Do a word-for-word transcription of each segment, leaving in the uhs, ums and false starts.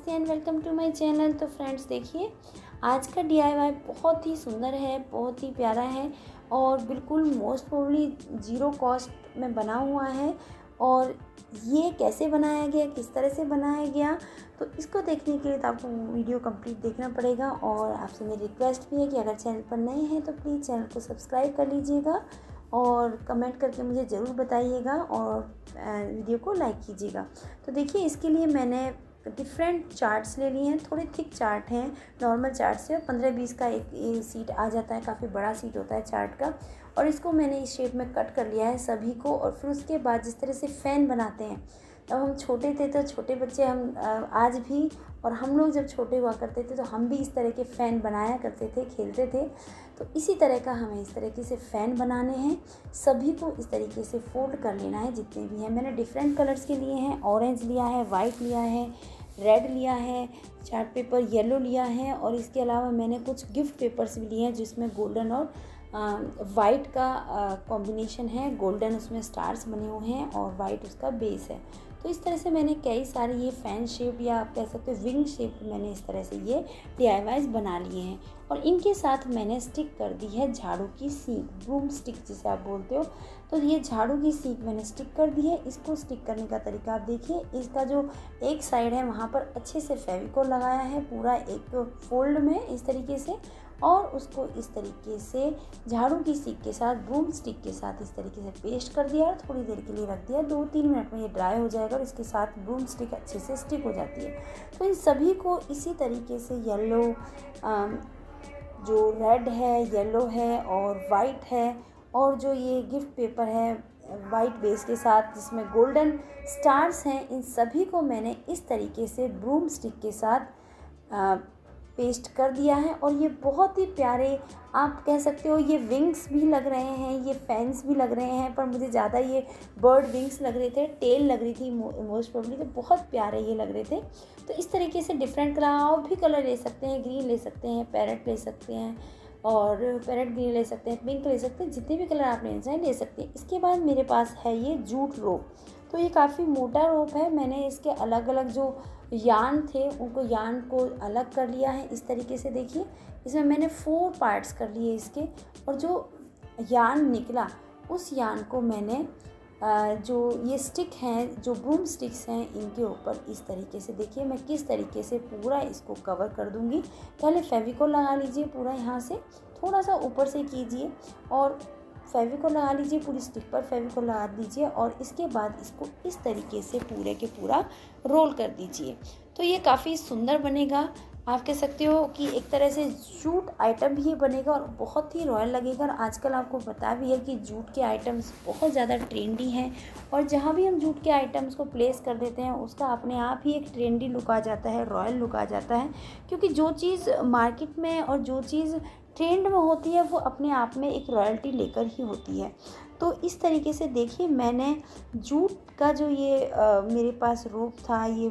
नमस्ते and welcome to my channel. तो friends देखिए, आज का डीआईवाई बहुत ही सुंदर है, बहुत ही प्यारा है और बिल्कुल मोस्ट प्रोबेबली ज़ीरो कॉस्ट में बना हुआ है। और ये कैसे बनाया गया, किस तरह से बनाया गया, तो इसको देखने के लिए तो आपको वीडियो कंप्लीट देखना पड़ेगा। और आपसे मेरी रिक्वेस्ट भी है कि अगर चैनल पर नए हैं तो प्लीज़ चैनल को सब्सक्राइब कर लीजिएगा और कमेंट करके मुझे ज़रूर बताइएगा और वीडियो को लाइक कीजिएगा। तो देखिए, इसके लिए मैंने डिफरेंट चार्ट्स ले लिए हैं। थोड़े थिक चार्ट हैं, नॉर्मल चार्ट से पंद्रह बीस का एक सीट आ जाता है, काफ़ी बड़ा सीट होता है चार्ट का। और इसको मैंने इस शेप में कट कर लिया है सभी को। और फिर उसके बाद जिस तरह से फ़ैन बनाते हैं, तब हम छोटे थे तो छोटे बच्चे हम आज भी, और हम लोग जब छोटे हुआ करते थे तो हम भी इस तरह के फ़ैन बनाया करते थे, खेलते थे। तो इसी तरह का हमें इस तरीके से फ़ैन बनाने हैं। सभी को इस तरीके से फोल्ड कर लेना है जितने भी हैं। मैंने डिफरेंट कलर्स के लिए हैं, ऑरेंज लिया है, वाइट लिया है, रेड लिया है, चार्ट पेपर येलो लिया है। और इसके अलावा मैंने कुछ गिफ्ट पेपर्स भी लिए हैं जिसमें गोल्डन और वाइट का कॉम्बिनेशन है। गोल्डन उसमें स्टार्स बने हुए हैं और वाइट उसका बेस है। तो इस तरह से मैंने कई सारे ये फ़ैन शेप या आप कह सकते हो विंग शेप, मैंने इस तरह से ये डीआईवाईज बना लिए हैं। और इनके साथ मैंने स्टिक कर दी है झाड़ू की सीख, ब्रूम स्टिक जिसे आप बोलते हो। तो ये झाड़ू की सीख मैंने स्टिक कर दी है। इसको स्टिक करने का तरीका आप देखिए, इसका जो एक साइड है वहाँ पर अच्छे से फेविकोल लगाया है पूरा एक फोल्ड में इस तरीके से, और उसको इस तरीके से झाड़ू की सीख के साथ, ब्रूम स्टिक के साथ इस तरीके से पेस्ट कर दिया और थोड़ी देर के लिए रख दिया। दो तीन मिनट में ये ड्राई हो जाएगा और इसके साथ ब्रूम स्टिक अच्छे से स्टिक हो जाती है। तो इन सभी को इसी तरीके से येलो, जो रेड है, येलो है और वाइट है, और जो ये गिफ्ट पेपर है वाइट बेस के साथ जिसमें गोल्डन स्टार्स हैं, इन सभी को मैंने इस तरीके से ब्रूम स्टिक के साथ आ, पेस्ट कर दिया है। और ये बहुत ही प्यारे, आप कह सकते हो ये विंग्स भी लग रहे हैं, ये फैंस भी लग रहे हैं, पर मुझे ज़्यादा ये बर्ड विंग्स लग रहे थे, टेल लग रही थी मोस्ट प्रोबेबली, तो बहुत प्यारे ये लग रहे थे। तो इस तरीके से डिफरेंट कलर, आप भी कलर ले सकते हैं, ग्रीन ले सकते हैं, पैरेट ले सकते हैं और पैरेट ग्रीन ले सकते हैं, पिंक ले सकते हैं, जितने भी कलर आप लेना चाहें ले सकते हैं। इसके बाद मेरे पास है ये जूट रोप। तो ये काफ़ी मोटा रोप है। मैंने इसके अलग अलग जो यान थे उनको यान को अलग कर लिया है इस तरीके से। देखिए, इसमें मैंने फोर पार्ट्स कर लिए इसके, और जो यान निकला उस यान को मैंने जो ये स्टिक हैं, जो ब्रूम स्टिक्स हैं, इनके ऊपर इस तरीके से, देखिए मैं किस तरीके से पूरा इसको कवर कर दूंगी। पहले फेविकोल लगा लीजिए पूरा, यहाँ से थोड़ा सा ऊपर से कीजिए और फेविकोल लगा लीजिए पूरी स्टिक पर, फेविकोल लगा दीजिए और इसके बाद इसको इस तरीके से पूरे के पूरा रोल कर दीजिए। तो ये काफ़ी सुंदर बनेगा। आप कह सकते हो कि एक तरह से जूट आइटम भी बनेगा और बहुत ही रॉयल लगेगा। और आजकल आपको पता भी है कि जूट के आइटम्स बहुत ज़्यादा ट्रेंडी हैं, और जहाँ भी हम जूट के आइटम्स को प्लेस कर देते हैं उसका अपने आप ही एक ट्रेंडी लुक आ जाता है, रॉयल लुक आ जाता है। क्योंकि जो चीज़ मार्केट में और जो चीज़ ट्रेंड में होती है वो अपने आप में एक रॉयल्टी लेकर ही होती है। तो इस तरीके से देखिए, मैंने जूट का जो ये आ, मेरे पास रोप था, ये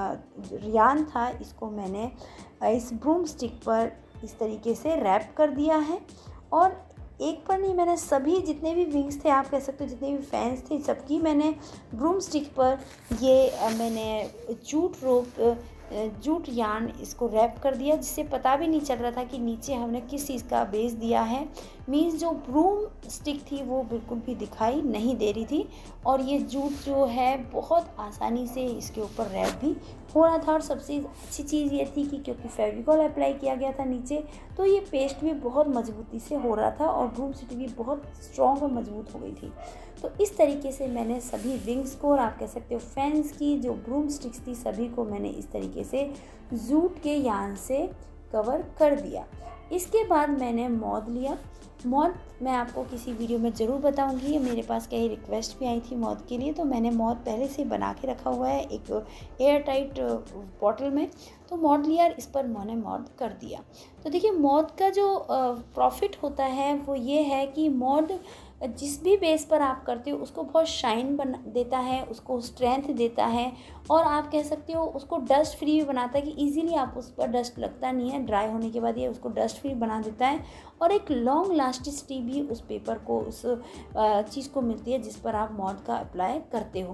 यान था, इसको मैंने इस ब्रूम स्टिक पर इस तरीके से रैप कर दिया है। और एक पर नहीं, मैंने सभी जितने भी विंग्स थे, आप कह सकते हो जितने भी फैंस थे, सबकी मैंने ब्रूम स्टिक पर ये आ, मैंने जूट रोप, जूट यान इसको रैप कर दिया, जिससे पता भी नहीं चल रहा था कि नीचे हमने किस चीज़ का बेस दिया है। मीन्स जो ब्रूम स्टिक थी वो बिल्कुल भी दिखाई नहीं दे रही थी, और ये जूट जो है बहुत आसानी से इसके ऊपर रैप भी हो रहा था। और सबसे अच्छी चीज़ ये थी कि क्योंकि फेविकोल अप्लाई किया गया था नीचे, तो ये पेस्ट भी बहुत मजबूती से हो रहा था और ब्रूम स्टिक भी बहुत स्ट्रॉन्ग और मजबूत हो गई थी। तो इस तरीके से मैंने सभी विंग्स को, और आप कह सकते हो फैंस की जो ब्रूम स्टिक्स थी, सभी को मैंने इस तरीके से जूट के यान से कवर कर दिया। इसके बाद मैंने मॉथ लिया। मॉथ मैं आपको किसी वीडियो में ज़रूर बताऊंगी। ये मेरे पास कई रिक्वेस्ट भी आई थी मॉथ के लिए, तो मैंने मॉथ पहले से बना के रखा हुआ है एक एयर टाइट बॉटल में। तो मॉथ लिया, इस पर मैंने मॉथ कर दिया। तो देखिए, मॉथ का जो प्रॉफिट होता है वो ये है कि मॉथ जिस भी बेस पर आप करते हो उसको बहुत शाइन बना देता है, उसको स्ट्रेंथ देता है, और आप कह सकते हो उसको डस्ट फ्री भी बनाता है कि इजीली आप उस पर डस्ट लगता नहीं है। ड्राई होने के बाद ये उसको डस्ट फ्री बना देता है, और एक लॉन्ग लास्टिसिटी भी उस पेपर को, उस चीज़ को मिलती है जिस पर आप मॉथ का अप्लाई करते हो।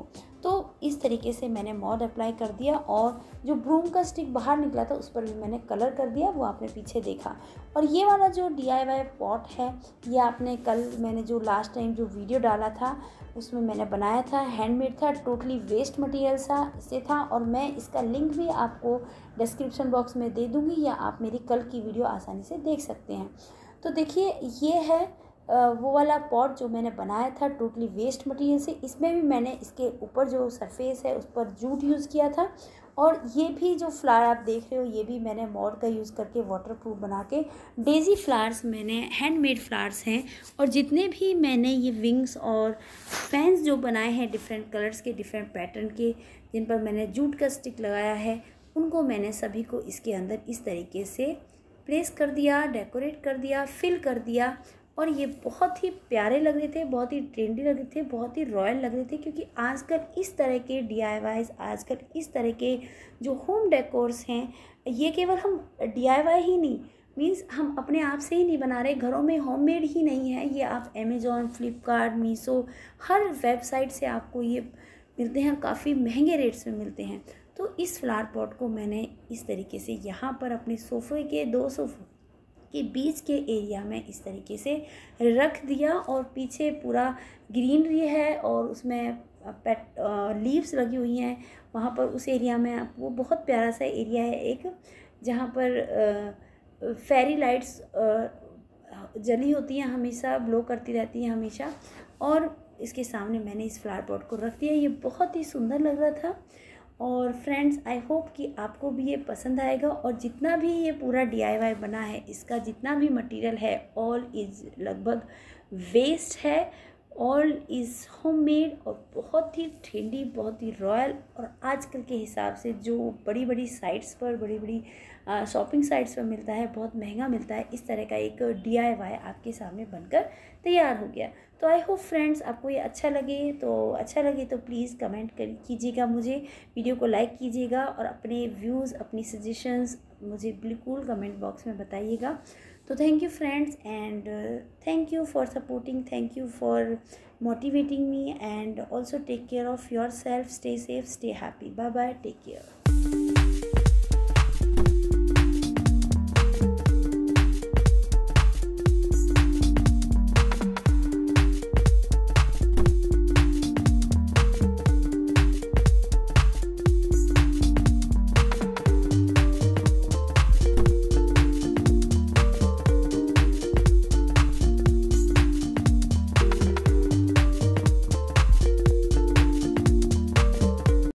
तो इस तरीके से मैंने मॉड अप्लाई कर दिया और जो ब्रूम का स्टिक बाहर निकला था उस पर भी मैंने कलर कर दिया, वो आपने पीछे देखा। और ये वाला जो डी आई वाई पॉट है, ये आपने कल मैंने जो लास्ट टाइम जो वीडियो डाला था उसमें मैंने बनाया था, हैंडमेड था, टोटली वेस्ट मटेरियल सा से था। और मैं इसका लिंक भी आपको डिस्क्रिप्शन बॉक्स में दे दूँगी, या आप मेरी कल की वीडियो आसानी से देख सकते हैं। तो देखिए ये है वो वाला पॉट जो मैंने बनाया था टोटली वेस्ट मटेरियल से। इसमें भी मैंने इसके ऊपर जो सरफेस है उस पर जूट यूज़ किया था। और ये भी जो फ्लावर आप देख रहे हो ये भी मैंने मॉड का यूज़ करके वाटरप्रूफ बना के, डेजी फ्लावर्स मैंने हैंडमेड फ्लावर्स हैं। और जितने भी मैंने ये विंग्स और फैंस जो बनाए हैं डिफरेंट कलर्स के, डिफरेंट पैटर्न के, जिन पर मैंने जूट का स्टिक लगाया है, उनको मैंने सभी को इसके अंदर इस तरीके से प्लेस कर दिया, डेकोरेट कर दिया, फिल कर दिया। और ये बहुत ही प्यारे लग रहे थे, बहुत ही ट्रेंडी लग रहे थे, बहुत ही रॉयल लग रहे थे। क्योंकि आजकल इस तरह के डी आई वाईज़, आजकल इस तरह के जो होम डेकोर्स हैं, ये केवल हम डी आई वाई ही नहीं, मीन्स हम अपने आप से ही नहीं बना रहे, घरों में होममेड ही नहीं है। ये आप अमेज़ॉन, फ्लिपकार्ट, मीशो, हर वेबसाइट से आपको ये मिलते हैं, काफ़ी महंगे रेट्स में मिलते हैं। तो इस फ्लावर पॉट को मैंने इस तरीके से यहाँ पर अपने सोफ़े के दो सोफ़े के बीच के एरिया में इस तरीके से रख दिया। और पीछे पूरा ग्रीनरी है और उसमें पेट लीव्स लगी हुई हैं वहाँ पर, उस एरिया में वो बहुत प्यारा सा एरिया है एक, जहाँ पर फेरी लाइट्स जली होती हैं हमेशा, ब्लो करती रहती हैं हमेशा। और इसके सामने मैंने इस फ्लावर पॉट को रख दिया। ये बहुत ही सुंदर लग रहा था। और फ्रेंड्स, आई होप कि आपको भी ये पसंद आएगा। और जितना भी ये पूरा डी आई वाई बना है, इसका जितना भी मटेरियल है, ऑल इज़ लगभग वेस्ट है, ऑल इज़ होममेड और बहुत ही ट्रेंडी, बहुत ही रॉयल। और आजकल के हिसाब से जो बड़ी बड़ी साइट्स पर, बड़ी बड़ी शॉपिंग साइट्स पर मिलता है, बहुत महंगा मिलता है, इस तरह का एक डी आई वाई आपके सामने बनकर तैयार हो गया। तो आई होप फ्रेंड्स आपको ये अच्छा लगे, तो अच्छा लगे तो प्लीज़ कमेंट कर कीजिएगा मुझे, वीडियो को लाइक कीजिएगा और अपने व्यूज़, अपनी सजेशंस मुझे बिल्कुल कमेंट बॉक्स में बताइएगा। तो thank you friends, and thank you for supporting, thank you for motivating me, and also take care of your self, stay safe, stay happy, bye bye, take care.